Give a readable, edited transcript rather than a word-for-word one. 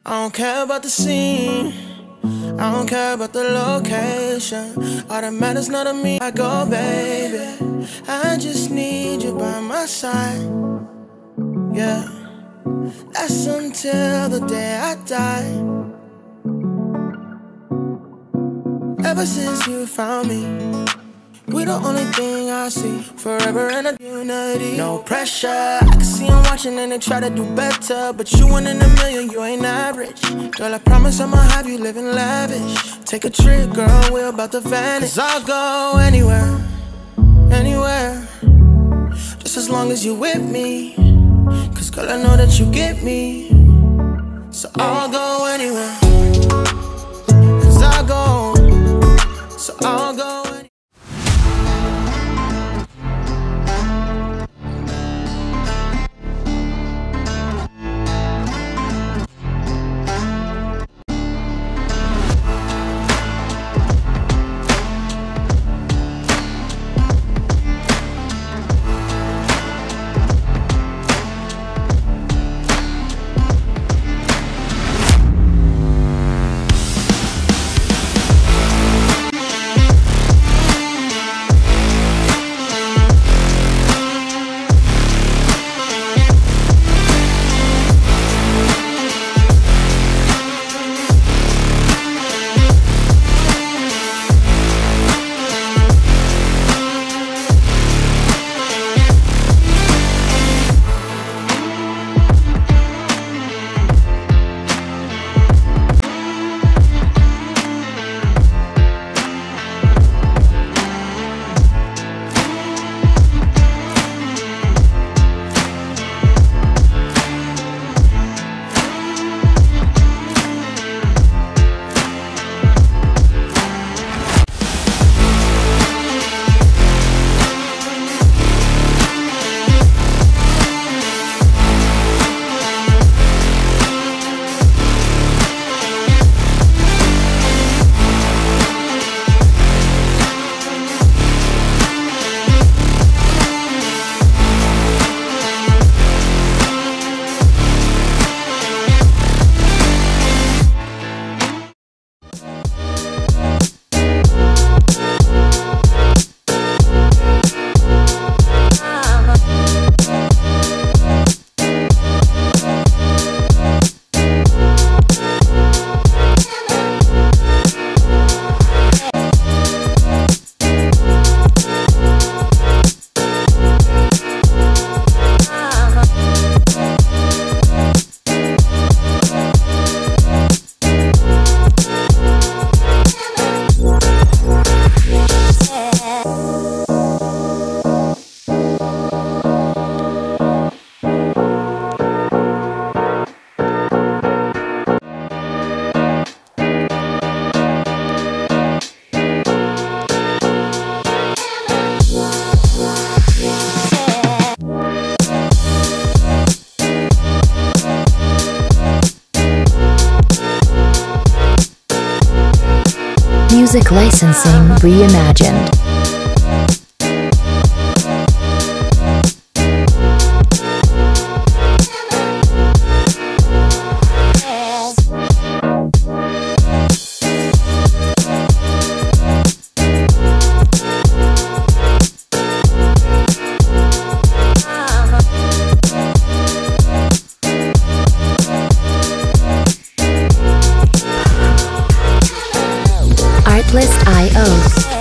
I don't care about the scene, I don't care about the location. All that matters not to me. I go, baby, I just need you by my side. Yeah, that's until the day I die. Ever since you found me, we the only thing I see. Forever in a unity, no pressure. I can see them watching and they try to do better, but you one in a million, you ain't average. Girl, I promise I'ma have you living lavish. Take a trip, girl, we're about to vanish. 'Cause I'll go anywhere, anywhere, just as long as you with me. 'Cause girl, I know that you get me. So I'll go anywhere, 'cause I'll go. So I'll go anywhere. Music licensing reimagined. Artlist.io